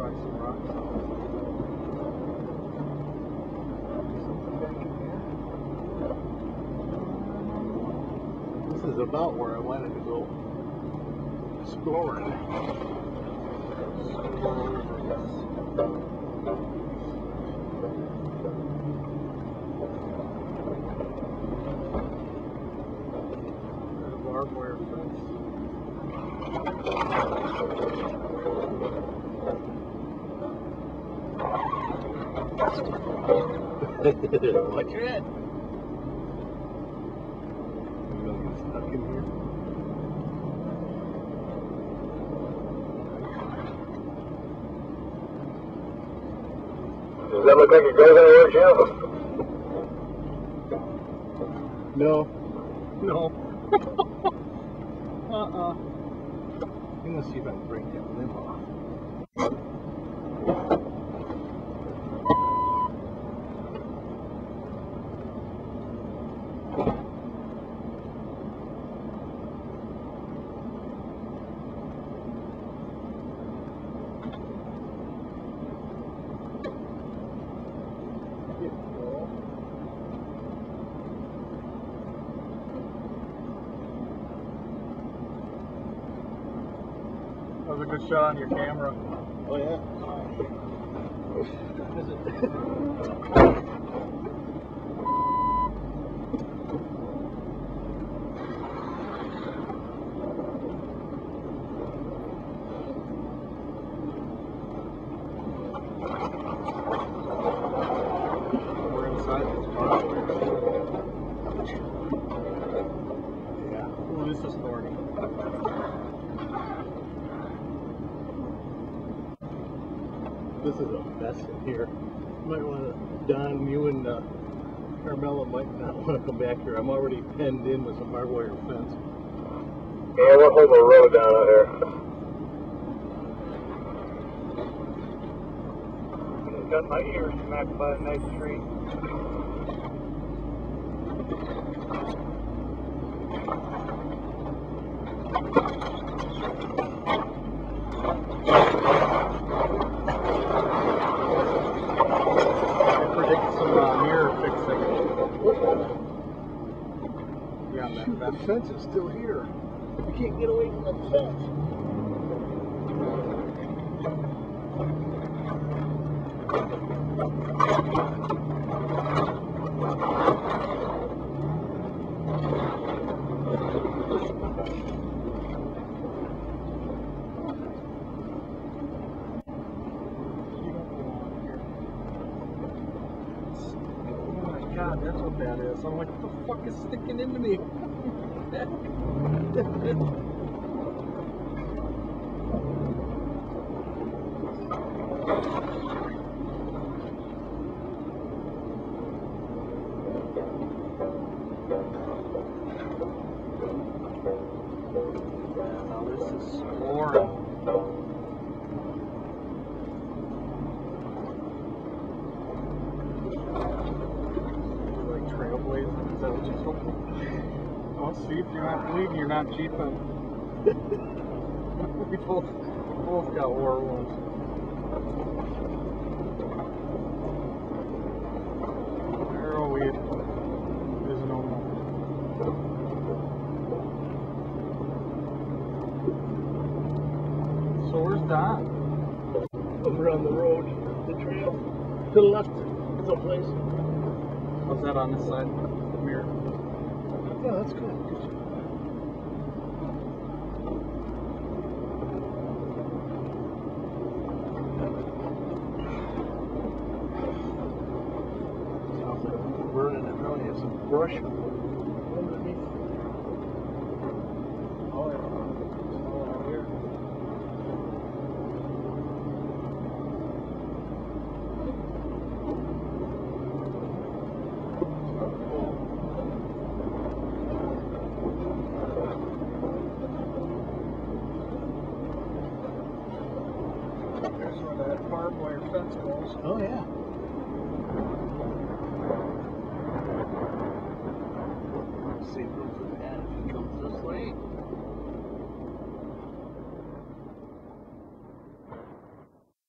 try some rocks. Something back in here. This is about where I wanted to go. Splorin. Barbed wire fence. Watch your head. You don't get stuck in here. Does that look like it goes anywhere, Jim? No. No. I'm gonna see if I can break that limb off. That was a good shot on your camera. Oh, yeah. Is it? We're inside this car. Yeah. Ooh, this is thorny. This is a mess in here. You might want to, Don, you and Carmela might not want to come back here. I'm already penned in with some barbed wire fence. Yeah, we'll hold the road down out here. I've got my ears smacked by a nice tree. That fence is still here. You can't get away from that fence. Oh my God, that's what that is. I'm like, what the fuck is sticking into me? Now this is Splorin. Like trailblazing, is that what you're talking about? Well, see, if you're not bleeding, you're not jeeping. we both got war wounds. Arrowweed is no more. So where's Don? Over on the road, the trail. To the left, someplace. Was that on this side? The mirror. Yeah, that's good. Good job. Sounds like we're burning it. Really have some brush underneath. Oh, yeah. It's all out here. There's where that barbed wire fence goes. Oh, yeah. Let's see if it comes this way.